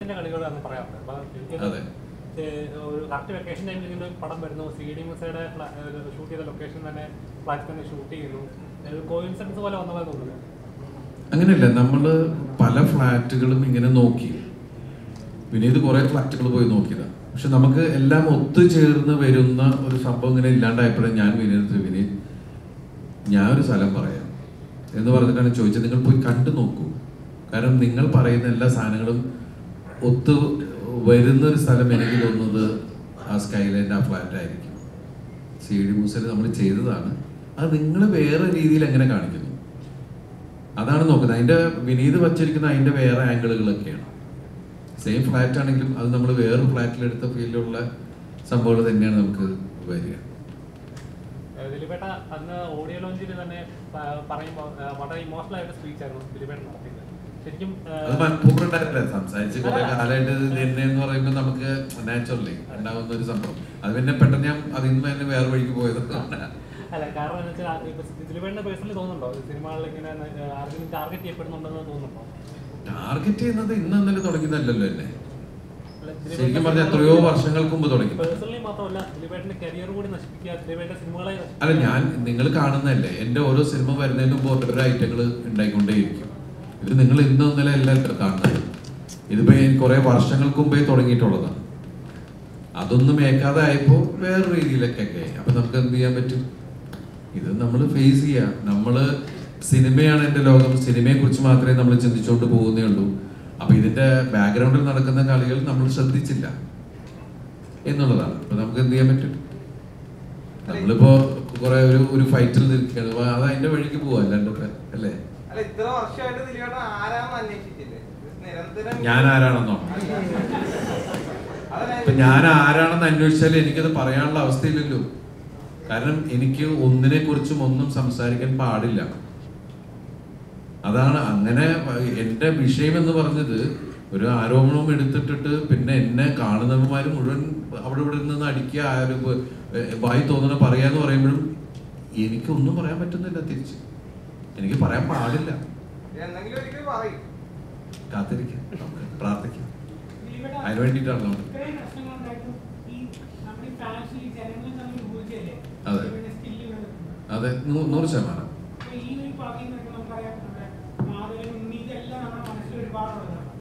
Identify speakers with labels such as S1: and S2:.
S1: കളികളാണ് പറയാറുണ്ട്. ഒരു കറക്റ്റ് വെക്കേഷൻ ടൈമിൽ ഇങ്ങനെ പടം വരുന്നു, CD മൂസയുടെ ഷൂട്ട് ചെയ്ത ലൊക്കേഷൻ തന്നെ ഫ്ലാറ്റ് തന്നെ ഷൂട്ട് ചെയ്യുന്നു. കോയിൻസിഡൻസ് പോലെ വന്ന പോലെ തോന്നുന്നു.
S2: അങ്ങനെയല്ല, നമ്മൾ പല ഫ്ലാറ്റുകളും ഇങ്ങനെ നോക്കി. വിനീത് കുറെ ഫ്ലാറ്റുകൾ പോയി നോക്കിയതാണ്. പക്ഷെ നമുക്ക് എല്ലാം ഒത്തുചേർന്ന് വരുന്ന ഒരു സംഭവം ഇങ്ങനെ ഇല്ലാണ്ടായപ്പോഴും ഞാൻ വിനീത് ഞാൻ ഒരു സ്ഥലം പറയാം എന്ന് പറഞ്ഞിട്ടാണ് ചോദിച്ചത്. നിങ്ങൾ പോയി കണ്ടു നോക്കൂ. കാരണം നിങ്ങൾ പറയുന്ന എല്ലാ സാധനങ്ങളും ഒത്തു വരുന്നൊരു സ്ഥലം എനിക്ക് തോന്നുന്നത് ആ സ്കൈലൈൻ്റെ ആ ഫ്ലാറ്റ് ആയിരിക്കും. CD മൂസയിൽ നമ്മൾ ചെയ്തതാണ്. അത് നിങ്ങൾ വേറെ രീതിയിൽ എങ്ങനെ കാണിക്കുന്നു അതാണ് നോക്കുന്നത്. അതിൻ്റെ വിനീത് വച്ചിരിക്കുന്ന അതിൻ്റെ വേറെ ആംഗിളുകളൊക്കെയാണ്. സെയിം ഫ്ലാറ്റ് ആണെങ്കിലും അത് നമ്മൾ വേറെ ഫ്ലാറ്റിലെടുത്ത ഫീലിലുള്ള സംഭവങ്ങൾ തന്നെയാണ് നമുക്ക് വരിക.
S1: ദിലീപേട്ട അന്ന് ഓഡിയോ ലോഞ്ചിൽ തന്നെ പറയുമ്പോൾ വളരെ ഇമോഷണൽ ആയിട്ട് സ്പീച്ച് ആയിരുന്നു ദിലീപേട്ട നടത്തിയത്. ശരിക്കും
S2: അത് മനഃപൂർവ്വം സംസാരിച്ച് കുറെ കാലമായിട്ട് തന്നെ എന്ന് പറയുമ്പോൾ നമുക്ക് നാച്ചുറലി ഉണ്ടാവുന്ന ഒരു സംഭവം. അത് പിന്നെ പെട്ടെന്ന് ഞാൻ അതിൽ നിന്ന് തന്നെ വേറെ വഴിക്ക് പോയത്.
S1: അല്ല, കാരണം എന്ന് വെച്ചാൽ ദിലീപേട്ടന് പേഴ്സണലി തോന്നുന്നുണ്ടോ സിനിമകളിൽ ഇങ്ങനെ ആർക്കും ടാർഗറ്റ് ചെയ്യപ്പെടുന്നുണ്ടെന്ന് തോന്നുന്നുണ്ടോ?
S2: ടാർഗറ്റ് ചെയ്യുന്നത് ഇന്ന് ഇന്നലെ തുടങ്ങിയതല്ലല്ലോ എന്നെ. ശരിക്കും പറഞ്ഞാൽ എത്രയോ വർഷങ്ങൾക്ക് മുമ്പ് തുടങ്ങി. അല്ല, ഞാൻ നിങ്ങൾ കാണുന്നതല്ലേ, എന്റെ ഓരോ സിനിമ വരുന്നതിന് മുമ്പ് ഓരോ ഐറ്റങ്ങൾ ഉണ്ടായിക്കൊണ്ടേയിരിക്കും. ഇത് നിങ്ങൾ ഇന്നും ഇന്നലെ എല്ലാം കാണുന്നത്. ഇതിപ്പോ കുറെ വർഷങ്ങൾക്ക് മുമ്പേ തുടങ്ങിയിട്ടുള്ളതാണ്. അതൊന്നും ഏക്കാതെ ആയപ്പോ വേറെ രീതിയിലൊക്കെ ആയി. അപ്പൊ നമുക്ക് എന്ത് ചെയ്യാൻ പറ്റും? ഇത് നമ്മൾ ഫേസ് ചെയ്യാം. നമ്മള് സിനിമയാണ് എൻ്റെ ലോകം, സിനിമയെ കുറിച്ച് മാത്രമേ നമ്മൾ ചിന്തിച്ചുകൊണ്ട് പോകുന്നേ ഉള്ളൂ. അപ്പൊ ഇതിന്റെ ബാക്ക്ഗ്രൗണ്ടിൽ നടക്കുന്ന കളികൾ നമ്മൾ ശ്രദ്ധിച്ചില്ല എന്നുള്ളതാണ്. അപ്പൊ നമുക്ക് എന്ത് ചെയ്യാൻ പറ്റും? നമ്മളിപ്പോ കുറെ ഒരു ഫൈറ്റിൽ നിൽക്കുകയാണ്, അത് അതിന്റെ വഴിക്ക് പോവാ. അല്ലാണ്ടൊക്കെ അല്ലേ? ഞാൻ ആരാണെന്നോ? ഇപ്പൊ ഞാൻ ആരാണെന്ന് അന്വേഷിച്ചാൽ എനിക്കത് പറയാനുള്ള അവസ്ഥയില്ലല്ലോ. കാരണം എനിക്ക് ഒന്നിനെ കുറിച്ചും ഒന്നും സംസാരിക്കാൻ പാടില്ല. അതാണ് അങ്ങനെ. എൻ്റെ വിഷയം എന്ന് പറഞ്ഞത് ഒരു ആരോപണവും എടുത്തിട്ടിട്ട് പിന്നെ എന്നെ കാണുന്നവന്മാർ മുഴുവൻ അവിടെ ഇവിടെ നിന്ന് അടിക്കുക, വായി തോന്നുന്ന പറയാന്ന് പറയുമ്പോഴും എനിക്കൊന്നും പറയാൻ പറ്റുന്നില്ല. തിരിച്ച് എനിക്ക് പറയാൻ പാടില്ല. കാത്തിരിക്കാം, പ്രാർത്ഥിക്കാം. അതിന് വേണ്ടിയിട്ടാണല്ലോ. അതെ, 100%.